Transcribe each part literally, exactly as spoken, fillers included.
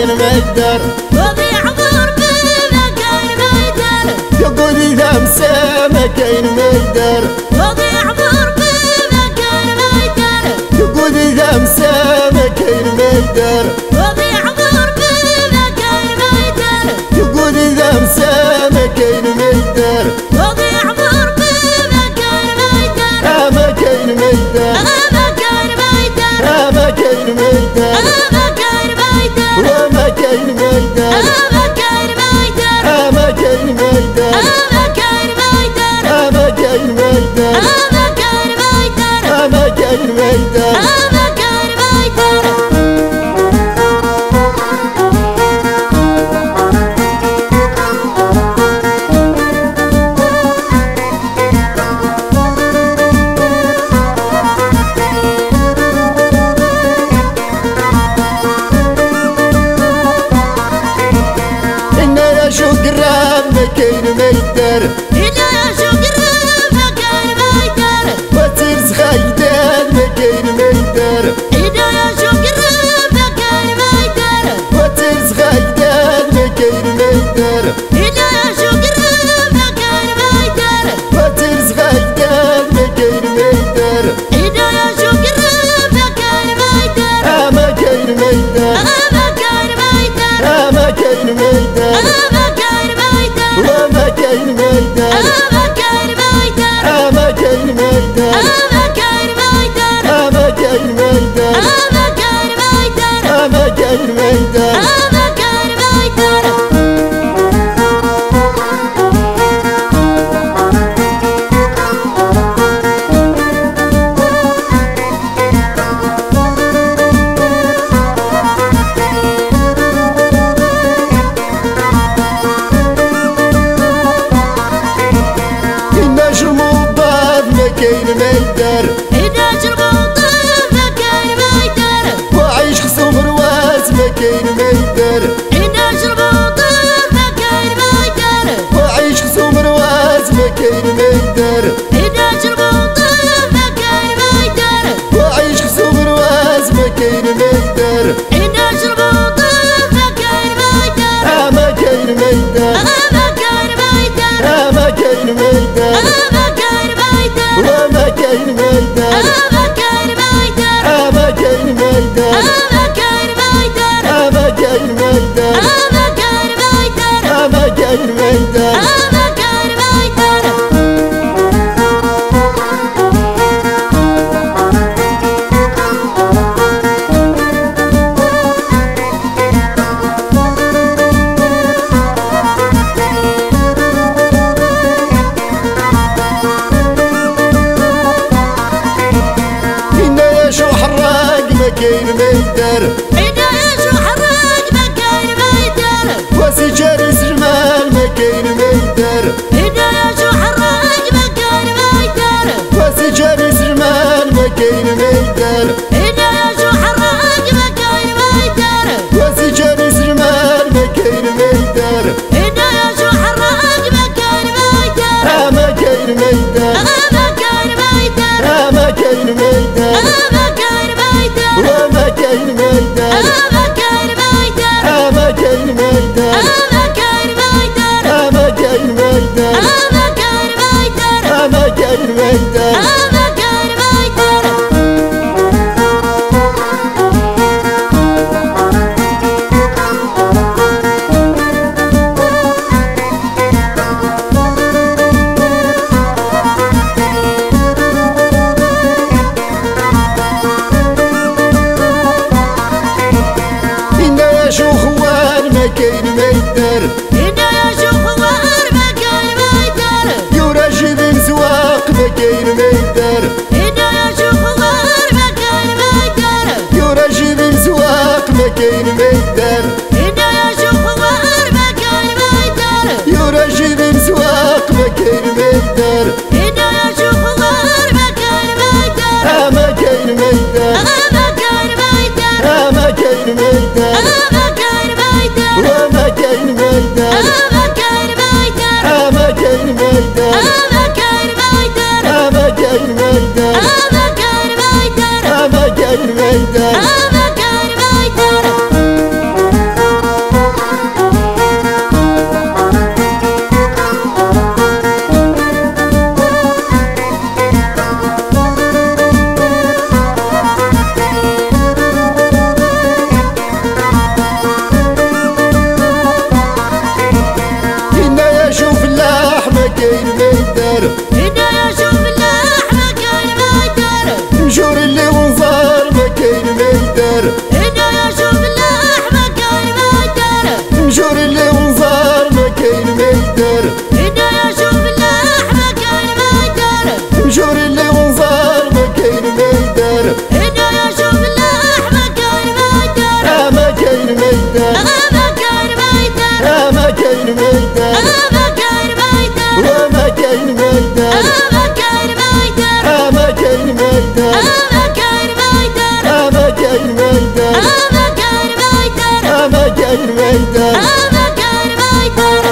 مكان ما يقدر وضيع ضرب مكان ما يقدر يقول إذا مسا مكان ما يقدر وضيع ضرب مكان ما يقدر يقول إذا مسا مكان ما يقدر وضيع ضرب مكان ما يقدر يقول إذا مسا مكان ما يقدر وضيع ضرب مكان ما يقدر آه مكان ما يقدر مكان ما يقدر آه مكان ما يقدر مكان ما يقدر ومكان ما يقدر مكان ما يقدر آه مكان ما يقدر مكان ما يقدر آه مكان ما يقدر مكان ما يقدر آه مكان ما يقدر مكان ما يقدر شو قراب مكان ما يقدر إلا يا شكر مكان ما يقدر وترز خيدان مكان ما يقدر إلا يا شكر مكان ما يقدر وترز خيدان مكان ما يقدر إلا يا شكر مكان ما يقدر وترز خيدان مكان ما يقدر إلا يا شكر مكان ما يقدر آه مكان ما يقدر مكان ما يقدر آه مكان ما يقدر مكان ما يقدر ومكان ما يقدر مكان ما يقدر آه مكان ما يقدر مكان ما يقدر آه مكان ما يقدر مكان ما يقدر آه مكان ما يقدر مكان ما يقدر مكان ما يقدر إذا جربوا مكان ما يقدر وعيش خصوم رواس مكان ما يقدر إذا جربوا مكان ما يقدر وعيش خصوم رواس مكان ما يقدر إذا جربوا مكان ما يقدر وعيش خصوم رواس مكان ما يقدر إذا جربوا مكان ما يقدر آه مكان ما يقدر مكان ما يقدر آه مكان ما يقدر مكان ما يقدر ومكان ما يقدر مكان ما يقدر آه مكان ما يقدر مكان ما يقدر آه مكان ما يقدر مكان ما يقدر آه مكان ما يقدر مكان ما يقدر مكان ما يقدر إذا يشو حراج مكان ما يقدر وسجاري سجمان مكان ما يقدر إذا يشو حراج مكان ما يقدر وسجاري سجمان مكان ما يقدر إذا يشو حراج مكان ما يقدر وسجاري سجمان مكان ما يقدر إذا يشو حراج مكان ما يقدر آه مكان ما يقدر مكان ما يقدر آه مكان ما يقدر مكان ما يقدر ومكان ما يقدر مكان ما يقدر آه مكان ما يقدر مكان ما يقدر آه مكان ما يقدر مكان ما يقدر آه مكان ما يقدر مكان ما يقدر شو خوان مكان ما يقدر إذا يشو خوار مكان ما يقدر يرشد سواق مكان ما يقدر إذا يشو خوار مكان ما يقدر يرشد سواق مكان ما يقدر إذا يشو خوار مكان ما يقدر يرشد سواق مكان ما يقدر إذا يشو خوار مكان ما يقدر آه مكان ما يقدر مكان ما يقدر آه مكان ما يقدر مكان ما يقدر ومكان ما يقدر مكان ما يقدر آه مكان ما يقدر مكان ما يقدر آه مكان ما يقدر مكان ما يقدر آه مكان ما يقدر مكان ما يقدر ميدان أبكر ميدان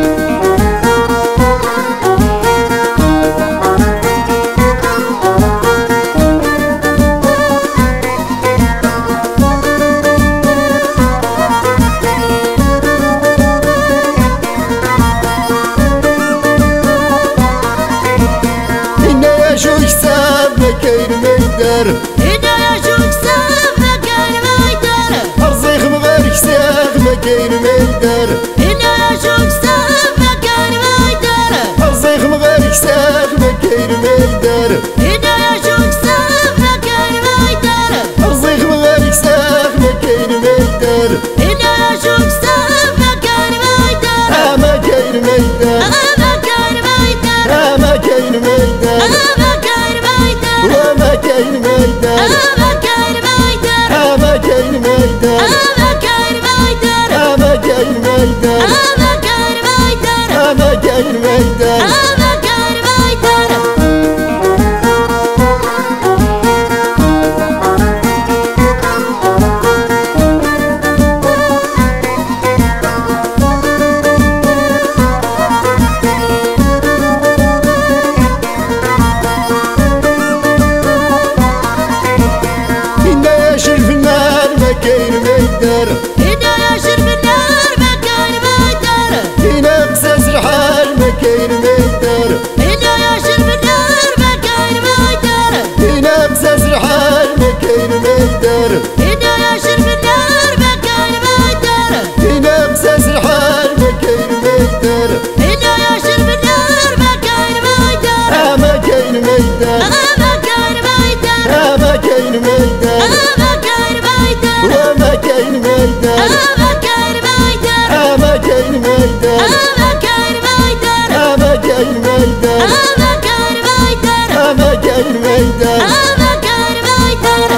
شو حساب مكاين ميدار إنا يا شو حساب مكاين ميدار أرزيخ مغارك ساق مكاين ميدار إنا يا شو حساب مكاين ميدار أرزيخ مغارك ساق مكاين ميدار إنا يا شو حساب مكاين ميدار أرزيخ مغارك ساق مكاين ميدار إنا يا شو حساب مكاين ميدار آه مكاين ميدار أبكر ميدار آه مكاين ميدار أبكر ميدار ومكاين ميدار أبكر ميدار آه مكاين ميدار أبكر ميدار آه مكاين ميدار أبكر ميدار آه مكاين ميدار أبكر ميدار مكاين ميدار إنا يا شرف النار مكاين ميدار هنا قصاص الحال مكاين ميدار إنا يا شرف النار مكاين ميدار هنا قصاص الحال مكاين ميدار إنا يا شرف النار مكاين ميدار هنا قصاص الحال مكاين ميدار إنا يا شرف النار مكاين ميدار آه مكاين ميدار أبكر ميدار آه مكاين ميدار أبكر ميدار ومكاين ميدار أبكر ميدار آه مكاين ميدار أبكر ميدار آه مكاين ميدار أبكر ميدار آه مكاين ميدار أبكر ميدار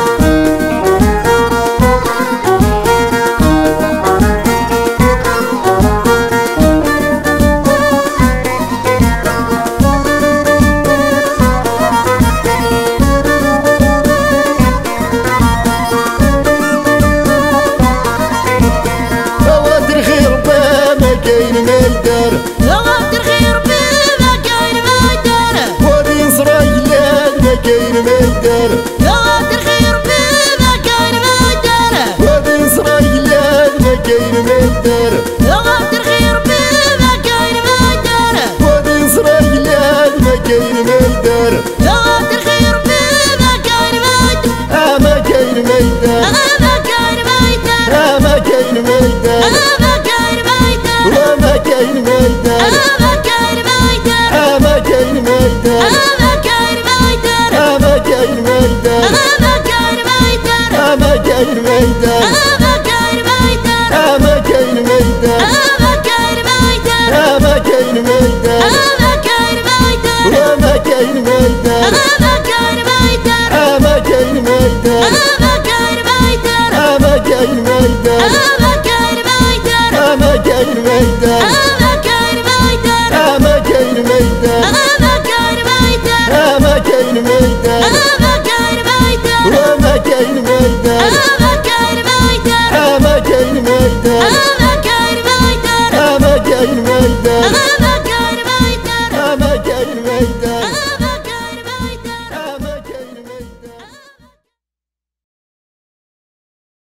مكاين ميدار لغات الخير بما كاين ميدار ودي إسرائيل مكاين ميدار لغات الخير بما كاين ميدار ودي إسرائيل مكاين ميدار لغات الخير بما كاين ميدار ودي إسرائيل مكاين ميدار لغات الخير بما كاين ميدار آه مكاين ميدار أبكر ميدار آه مكاين ميدار أبكر ميدار ومكاين ميدار أبكر ميدار آه مكاين ميدار أبكر ميدار آه مكاين ميدار أبكر ميدار آه مكاين ميدار أبكر ميدار آه مكاين ميدار أبكر ميدار آه مكاين ميدار أبكر ميدار ومكاين ميدار أبكر ميدار آه مكاين ميدار أبكر ميدار آه مكاين ميدار أبكر ميدار آه مكاين ميدار أبكر ميدار آه مكاين ميدار أبكر ميدار آه مكاين ميدار أبكر ميدار ومكاين ميدار